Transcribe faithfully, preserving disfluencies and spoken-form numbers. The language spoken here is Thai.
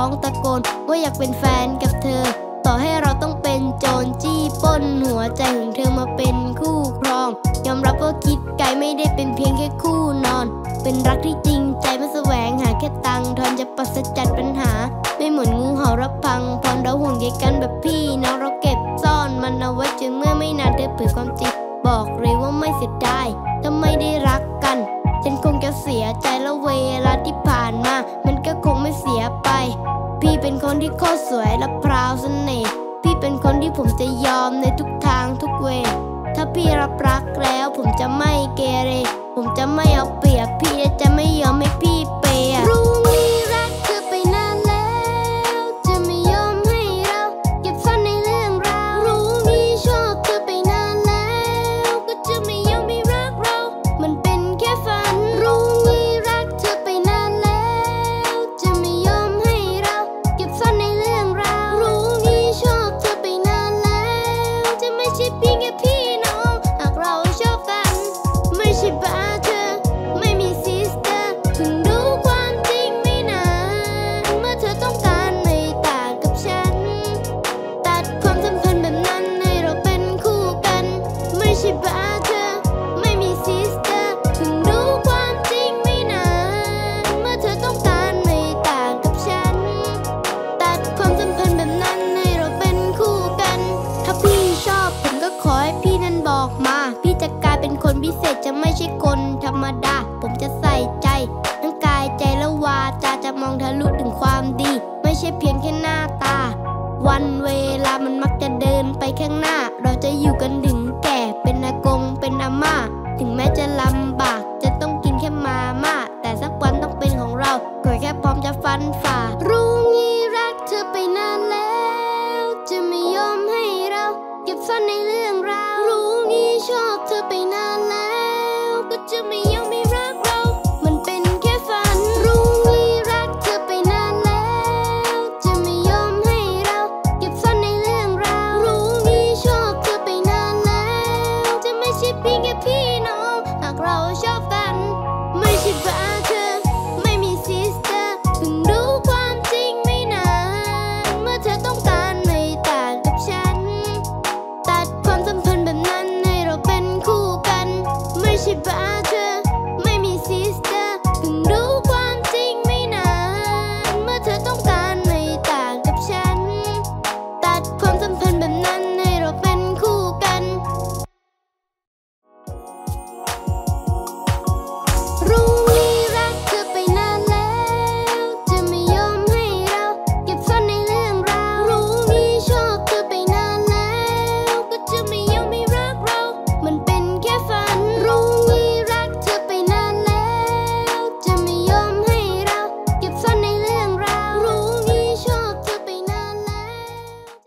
องตะโกนว่าอยากเป็นแฟนกับเธอต่อให้เราต้องเป็นโจรจี้ปล้นหัวใจของเธอมาเป็นคู่ครองยอมรับว่าคิดไกลไม่ได้เป็นเพียงแค่คู่นอนเป็นรักที่จริงใจไม่แสวงหาแค่ตังค์ทอนจะปัสจัดปัญหาไม่เหมือนงูเห่ารับพังพรเราห่วงใยกันแบบพี่น้องเราเก็บซ่อนมันเอาไว้จนเมื่อไม่นานเธอเผยความจริงบอกเลยว่าไม่เสียดายถ้าไม่ได้รักกันฉันคงจะเสียใจแล้วเวลาที่ผ่านมามันก็คงไม่เสียไปพี่เป็นคนที่โคตรสวยและพราวเสน่ห์พี่เป็นคนที่ผมจะยอมในทุกทางทุกเวถ้าพี่รับรักแล้วผมจะไม่เกเรผมจะไม่เอาเปรียบพี่จะไม่ยอมให้พี่เปย์รู้มีรักเธอไปนานแล้วจะไม่ยอมให้เราเก็บซ่อนในเรื่องราวรู้มีชอบเธอไปนานแล้วก็จะไม่ยอมให้รักเรามันเป็นแค่ฝันรู้มีรักเธอไปนานแล้วจะไม่ยอมให้เราเก็บซ่อนในเรื่องราวรู้มีชอบเธอไปนานแล้วจะไม่ใช่เพียงแค่พี่น้องหากเราชอบกันไม่ใช่บ้าเธอไม่มีซิสเตอร์ถึงรู้ความจริงไม่นานเมื่อเธอต้องการไม่ต่างกับฉันตัดความสัมพันธ์แบบนั้นให้เราเป็นคู่กันไม่ใช่บ้าเธอไม่มีซิสเตอร์ถึงรู้ความจริงไม่นานเมื่อเธอต้องการไม่ต่างกับฉันตัดความสัมพันธ์แบบนั้นให้เราเป็นคู่กันถ้าพี่ชอบผมก็ขอให้พี่นั้นบอกมาพี่จะกลายเป็นคนพิเศษจะไม่ใช่คนธรรมดาผมจะใส่ใจทั้งกายใจและวาจาจะมองทะลุถึงความดีไม่ใช่เพียงแค่หน้าตาวันเวลามันมักจะเดินไปข้างหน้าเราจะอยู่กันถึงแก่เป็นอากงเป็นอาม่าถึงแม้จะลำบากจะต้องกินแค่มาม่าแต่สักวันต้องเป็นของเราก็แค่พร้อมจะฟันฝ่า